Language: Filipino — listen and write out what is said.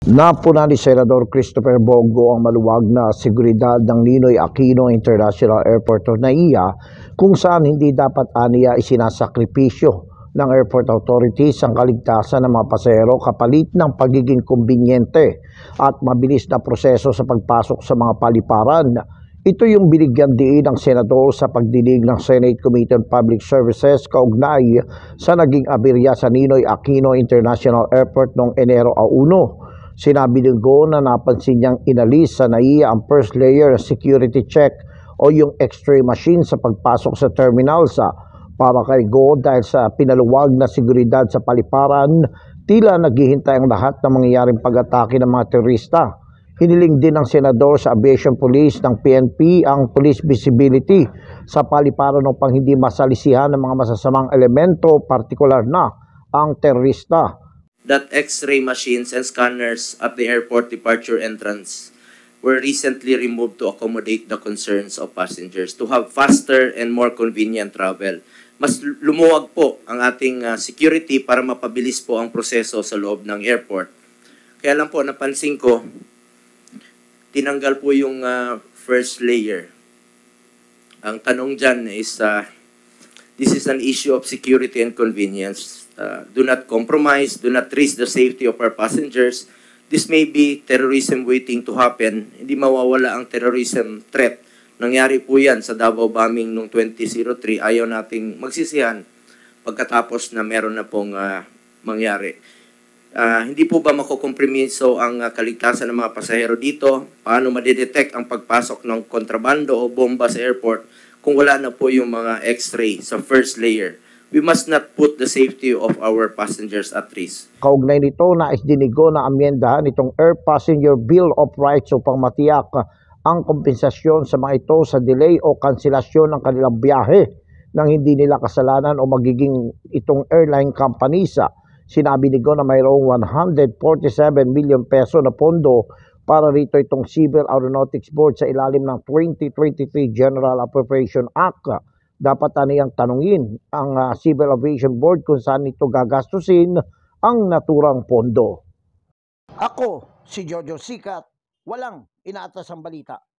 Napuna ni Senador Christopher Bongo ang maluwag na seguridad ng Ninoy Aquino International Airport o NAIA kung saan hindi dapat aniya isinasakripisyo ng airport authorities ang kaligtasan ng mga pasahero kapalit ng pagiging kumbinyente at mabilis na proseso sa pagpasok sa mga paliparan. Ito yung binigyan diin ng Senador sa pagdinig ng Senate Committee on Public Services kaugnay sa naging aberya sa Ninoy Aquino International Airport noong Enero 1. Sinabi ni Go na napansin niyang inalis sa NAIA ang first layer security check o yung x-ray machine sa pagpasok sa terminal para kay Go dahil sa pinaluwag na seguridad sa paliparan, tila naghihintay ang lahat ng mangyayaring pag-atake ng mga terorista. Hiniling din ng Senador sa Aviation Police ng PNP ang police visibility sa paliparan upang hindi masalisihan ng mga masasamang elemento, partikular na ang terorista. That X-ray machines and scanners at the airport departure entrance were recently removed to accommodate the concerns of passengers to have faster and more convenient travel. Mas lumuwag po ang ating security para mapabilis po ang proseso sa loob ng airport. Kaya lang po napansin ko, tinanggal po yung first layer. Ang tanong dyan is, this is an issue of security and convenience. Do not compromise, do not risk the safety of our passengers. This may be terrorism waiting to happen. Hindi mawawala ang terrorism threat. Nangyari po yan sa Davao bombing noong 2003. Ayaw nating magsisihan pagkatapos na meron na pong mangyari. Hindi po ba makukompromiso ang kaligtasan ng mga pasahero dito? Paano madidetect ang pagpasok ng kontrabando o bomba sa airport kung wala na po yung mga x-ray sa first layer? We must not put the safety of our passengers at risk. Kaugnay nito, nais dinigo na amyendahan itong Air Passenger Bill of Rights upang matiyak ang kompensasyon sa mga ito sa delay o kanselasyon ng kanilang biyahe nang hindi nila kasalanan o magiging itong airline companies. Sinabi ni Go na mayroong 147 million peso na pondo para rito itong Civil Aeronautics Board sa ilalim ng 2023 General Appropriation Act. Dapat aniyang tanungin ang Civil Aviation Board kung saan ito gagastusin ang naturang pondo. Ako, si Jojo Sikat, walang inaatas ang balita.